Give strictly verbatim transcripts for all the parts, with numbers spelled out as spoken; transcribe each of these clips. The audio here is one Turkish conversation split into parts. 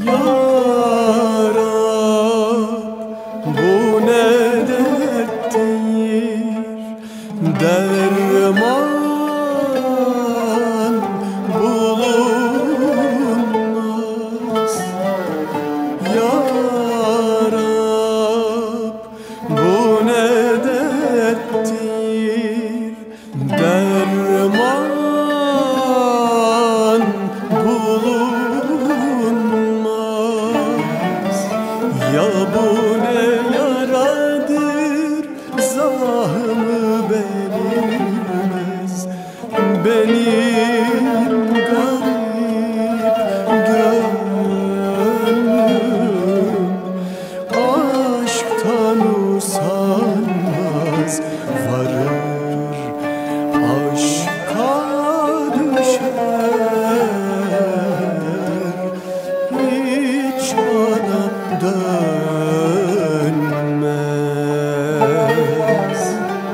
Ya Rab, bu ne derttir, derman bulunmaz. Ya Rab, bu ne derttir, derman bulunmaz. Ya bu ne yaradır, zahmı belirmez. Benim garip gönlüm aşktan usanmaz, varır aşka düşer, hiç bana dönmez.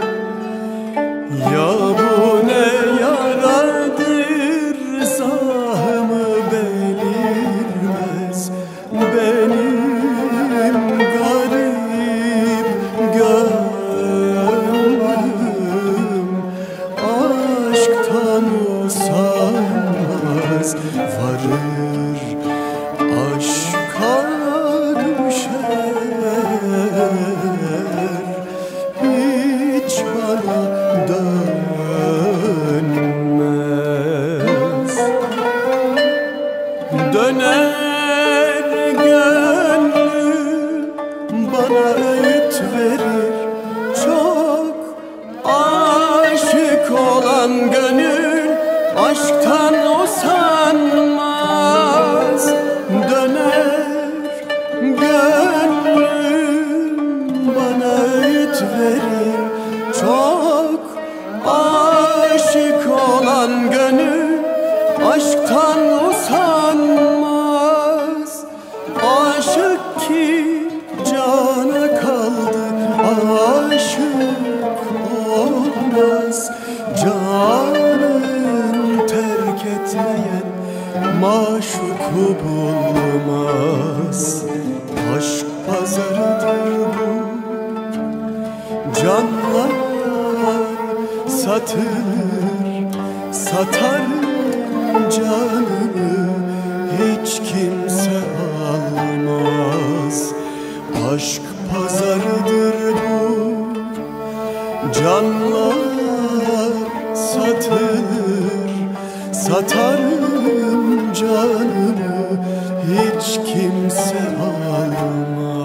Ya bu ne yaradır, zahmı belirmez. Benim garip gönlüm aşktan usanmaz, varır aşka düşer, hiç bana dönmez. Döner gönlüm bana öğüt verir, çok aşık olan gönül aşktan usanmaz. Döner gönlüm bana öğüt verir, çok aşık olan gönül aşktan usanmaz. Aşık ki cana kaldı, aşık olmaz. Canın terk etmeyen maşuku bulmaz. Aşk pazarıdır bu, canlar satır, satar canını hiç kimse almaz. Aşk pazarıdır bu, canlar satır, satarım canını hiç kimse almaz.